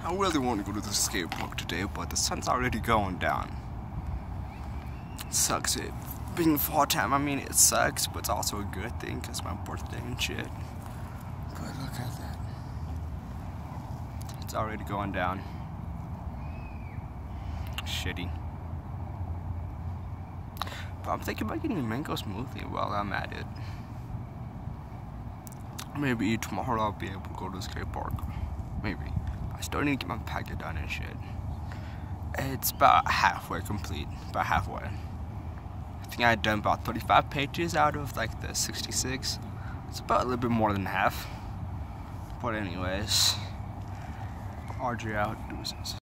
I really want to go to the skate park today, but the sun's already going down. It sucks it being fall time. I mean, it sucks, but it's also a good thing because my birthday and shit. But look at that. It's already going down. Shitty. But I'm thinking about getting a mango smoothie while I'm at it. Maybe tomorrow I'll be able to go to the skate park. Maybe. I still need to get my packet done and shit. It's about halfway complete. About halfway. I think I had done about 35 pages out of like the 66. It's about a little bit more than half. But anyways, RJ out. Deuces.